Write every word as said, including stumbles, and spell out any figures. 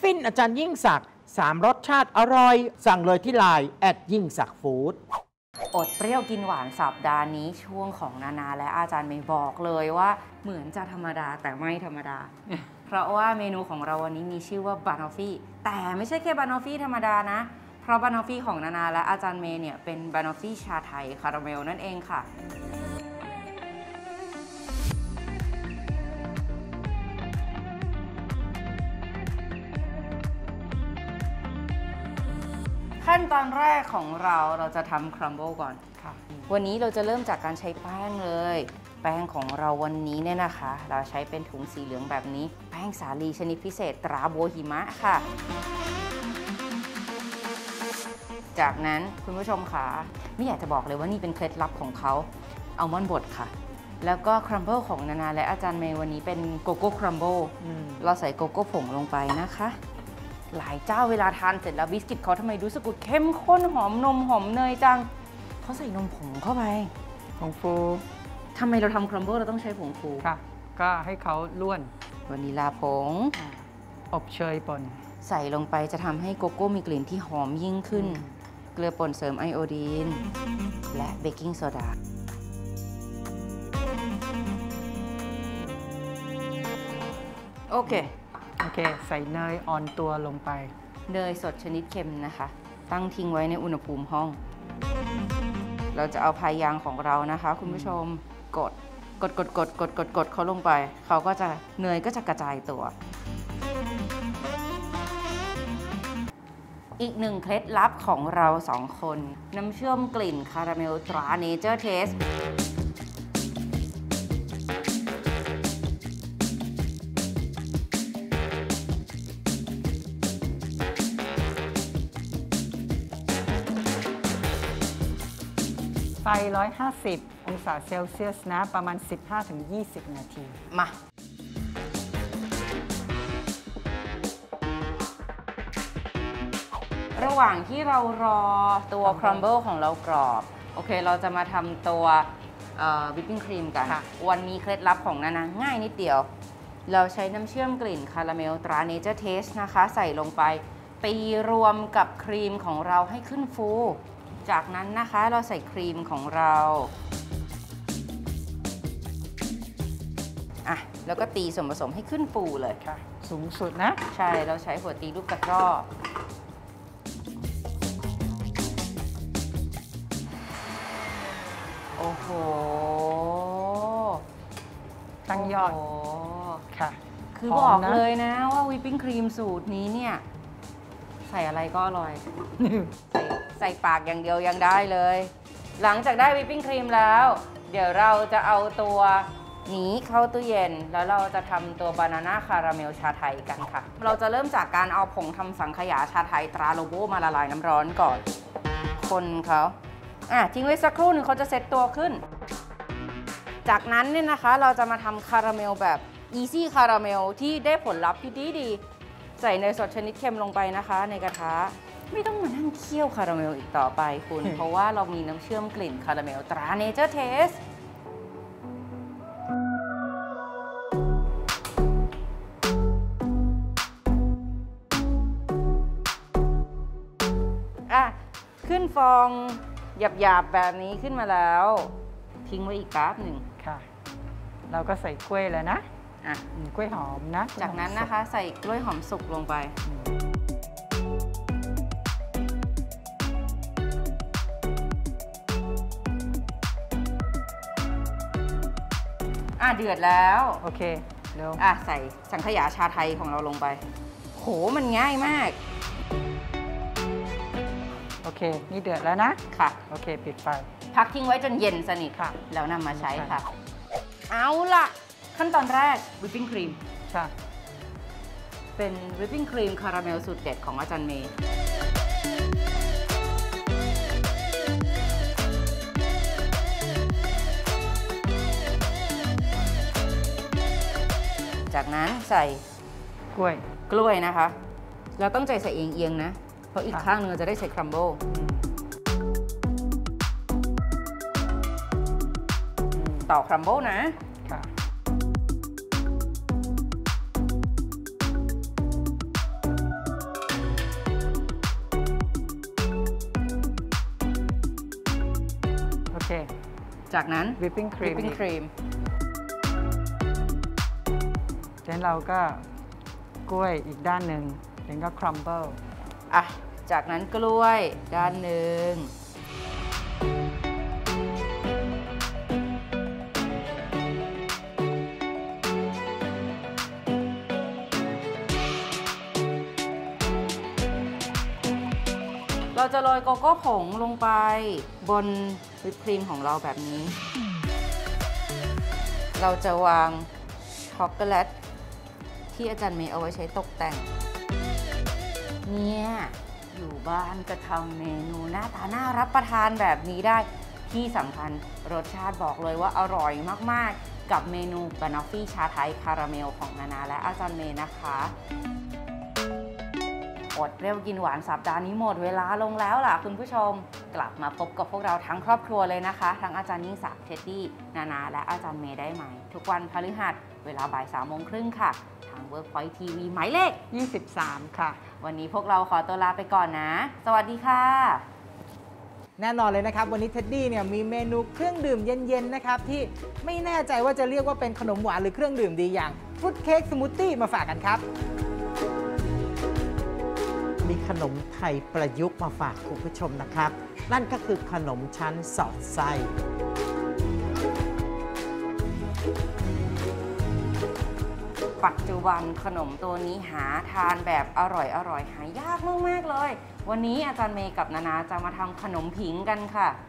ฟินอาจารย์ยิ่งศักดิ์สามรสชาติอร่อยสั่งเลยที่ไลน์แอดยิ่งศักดิ์ฟู้ดอดเปรี้ยวกินหวานสัปดาห์นี้ช่วงของนานาและอาจารย์เมย์บอกเลยว่าเหมือนจะธรรมดาแต่ไม่ธรรมดา เพราะว่าเมนูของเราวันนี้มีชื่อว่าบานอฟฟี่แต่ไม่ใช่แค่บานอฟฟี่ธรรมดานะเพราะบานอฟฟี่ของนานาและอาจารย์เมย์เนี่ยเป็นบานอฟฟี่ชาไทยคาราเมลนั่นเองค่ะขั้นตอนแรกของเราเราจะทำครัมเบิลก่อนค่ะวันนี้เราจะเริ่มจากการใช้แป้งเลยแป้งของเราวันนี้เนี่ยนะคะเราใช้เป็นถุงสีเหลืองแบบนี้แป้งสาลีชนิดพิเศษตราโบหิมะค่ะจากนั้นคุณผู้ชมค่ะไม่อยากจะบอกเลยว่านี่เป็นเคล็ดลับของเขาอัลมอนด์บดค่ะแล้วก็ครัมเบิลของนานาและอาจารย์เมย์วันนี้เป็นโกโก้ครัมเบิลเราใส่โกโก้ผงลงไปนะคะหลายเจ้าเวลาทานเสร็จแล้วบิสกิตเขาทำไมรู้สึกเข้มข้นหอมนมหอมเนยจังเขาใส่นมผงเข้าไปผงฟูทำไมเราทำครัมเบิลเราต้องใช้ผงฟูค่ะก็ให้เขาล้วนวานิลาผงอบเชยป่นใส่ลงไปจะทำให้โกโก้มีกลิ่นที่หอมยิ่งขึ้นเกลือป่นเสริมไอโอดีนและเบกกิ้งโซดาโอเคโอเคใส่เนยอ่อนตัวลงไปเนยสดชนิดเค็มนะคะตั้งทิ้งไว้ในอุณหภูมิห้องเราจะเอาพายางของเรานะคะคุณผู้ชมกดกดกดกดกดกดกดเขาลงไปเขาก็จะเนยก็จะกระจายตัวอีกหนึ่งเคล็ดลับของเราสองคนน้ำเชื่อมกลิ่นคาราเมลตราเนเจอร์เทสไฟหนึ่งร้อยห้าสิบองศาเซลเซียสนะประมาณ สิบห้าถึงยี่สิบ นาทีมาระหว่างที่เรารอตัวครัมเบิลของเรากรอบโอเคเราจะมาทำตัววิปปิ้งครีมกันวันนี้เคล็ดลับของนานาง่ายนิดเดียวเราใช้น้ำเชื่อมกลิ่นคาราเมลตราเนเจอร์เทสนะคะใส่ลงไปตีรวมกับครีมของเราให้ขึ้นฟูจากนั้นนะคะเราใส่ครีมของเราอ่ะแล้วก็ตีส่วนผสมให้ขึ้นฟูเลยค่ะสูงสุดนะใช่เราใช้หัวตีลูกตะกร้อโอ้โหตั้งยอดค่ะคือบอกเลยนะว่าวิปปิ้งครีมสูตรนี้เนี่ยใส่อะไรก็อร่อย ใส่ใส่ปากอย่างเดียวยังได้เลยหลังจากได้วิปปิ้งครีมแล้วเดี๋ยวเราจะเอาตัวนี้เข้าตู้เย็นแล้วเราจะทำตัวบานาน่าคาราเมลชาไทยกันค่ะเราจะเริ่มจากการเอาผงทำสังขยาชาไทยตราโลโบมาละลายน้ำร้อนก่อนคนเขาอ่ะทิ้งไว้สักครู่หนึ่งเขาจะเซ็ตตัวขึ้นจากนั้นเนี่ยนะคะเราจะมาทำคาราเมลแบบอีซี่คาราเมลที่ได้ผลลัพธ์ที่ดีดีใส่เนยสดชนิดเค็มลงไปนะคะในกระทะไม่ต้องมานั่งเคี่ยวคาราเมลอีกต่อไปคุณ เพราะว่าเรามีน้ำเชื่อมกลิ่นคาราเมลตราเนเจอร์เทสอ่ะขึ้นฟองหยาบๆแบบนี้ขึ้นมาแล้วทิ้งไว้อีกแป๊บหนึ่งค่ะเราก็ใส่กล้วยแล้วนะอ่ะกล้วยหอมนะจากนั้นนะคะใส่กล้วยหอมสุกลงไปอ่ะเดือดแล้วโอเคเร็วอ่ะใส่สังขยาชาไทยของเราลงไปโหมันง่ายมากโอเคนี่เดือดแล้วนะค่ะโอเคปิดไฟพักทิ้งไว้จนเย็นสนิทค่ะแล้วนำมาใช้ค่ะเอาล่ะขั้นตอนแรกวิปปิ้งครีมค่ะเป็นวิปปิ้งครีมคาราเมลสูตรเด็ดของอาจารย์เมย์จากนั้นใส่กล้วยกล้วยนะคะเราต้องใจใส่เอียงๆนะเพราะอีกข้างนึงจะได้ใส่ครัมเบิลต่อครัมเบิลนะค่ะอเคจากนั้นวิปปิ้งครีม whipping cream แล้วเราก็กล้วยอีกด้านหนึ่งแล้วก็ครัมเบิลอ่ะ จากนั้นกล้วยด้านหนึ่งเราจะโรยโกโก้ผงลงไปบนวิปครีมของเราแบบนี้ เราจะวางช็อกโกแลตที่อาจารย์เมย์เอาไว้ใช้ตกแต่ง เนี่ย อยู่บ้านก็ทำเมนูหน้าตาน่ารับประทานแบบนี้ได้ ที่สำคัญรสชาติบอกเลยว่าอร่อยมากๆ กับเมนูบานอฟฟี่ชาไทยคาราเมลของนานาและอาจารย์เมย์นะคะอดเปรี้ยวกินหวานสัปดาห์นี้หมดเวลาลงแล้วล่ะคุณผู้ชมกลับมาพบกับพวกเราทั้งครอบครัวเลยนะคะทั้งอาจารย์ยิ่งศักดิ์เท็ดดี้นานาและอาจารย์เมย์ได้ไหมทุกวันพฤหัสเวลาบ่ายสามโมงครึ่งค่ะทาง Workpoint ที วี หมายเลขยี่สิบสามค่ะวันนี้พวกเราขอตัวลาไปก่อนนะสวัสดีค่ะแน่นอนเลยนะครับวันนี้เท็ดดี้เนี่ยมีเมนูเครื่องดื่มเย็นๆนะครับที่ไม่แน่ใจว่าจะเรียกว่าเป็นขนมหวานหรือเครื่องดื่มดีอย่างฟรุตเค้กสมูทตี้มาฝากกันครับมีขนมไทยประยุกต์มาฝากคุณผู้ชมนะครับนั่นก็คือขนมชั้นสอดไส้ปัจจุบันขนมตัวนี้หาทานแบบอร่อยอร่อยหายากมากๆเลยวันนี้อาจารย์เมย์กับนานาจะมาทำขนมผิงกันค่ะ